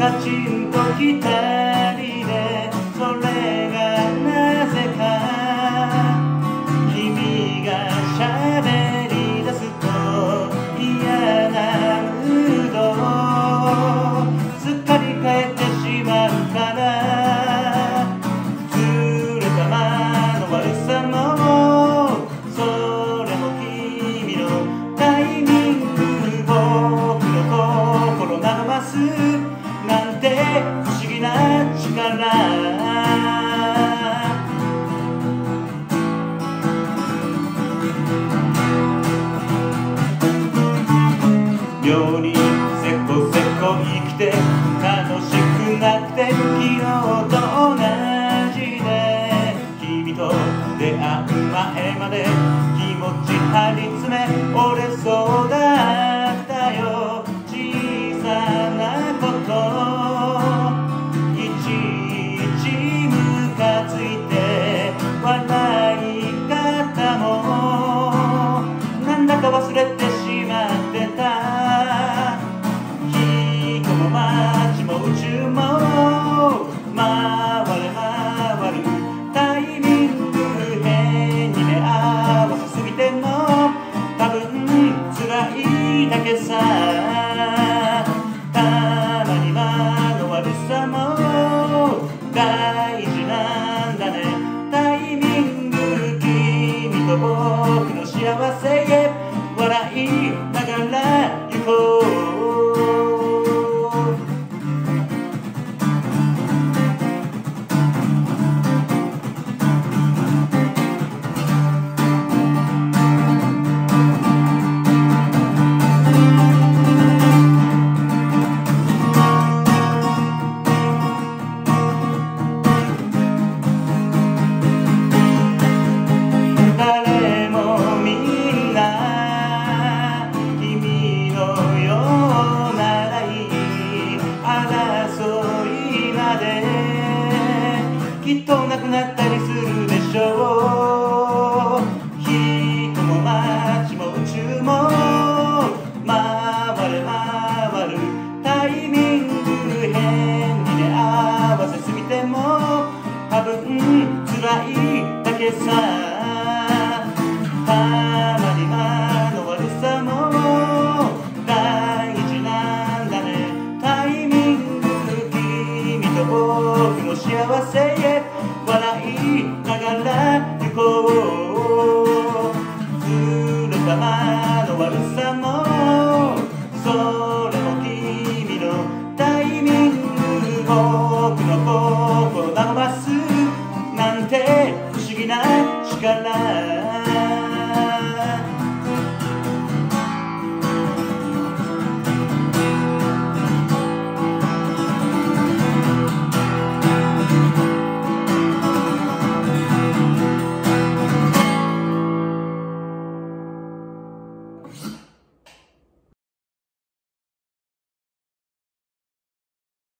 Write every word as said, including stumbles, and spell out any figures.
カチンときたりで、それがなぜか君がしゃべり出すと嫌なムード、すっかり帰ってしまうから、ずれた間の悪さもそれも君のタイミング、僕の心和ますなんて不思議な力。妙にせこせこ生きて楽しくなくて、昨日と同じで、君と出会う前まで気持ち張り詰め折れそうだったよ。小さなこといちいちムカついて、笑い方もなんだか忘れてしまってた。人も街も宇宙も回れ回るタイミング、変に目合わせすぎても多分辛いだけさ。たまに間の悪さも大事なんだね。タイミング、君と僕の幸せへ笑いながら行こう。誰もみんな君のような愛争いまできっとなくなったりするでしょう。人も街も宇宙も回れ回るタイミング、変に出合わせすぎても多分辛いだけさ。たまに間の悪さも大事なんだね。タイミング、君と僕の幸せへ笑いながら行こう。ずれた間の悪さもそれも君のタイミングを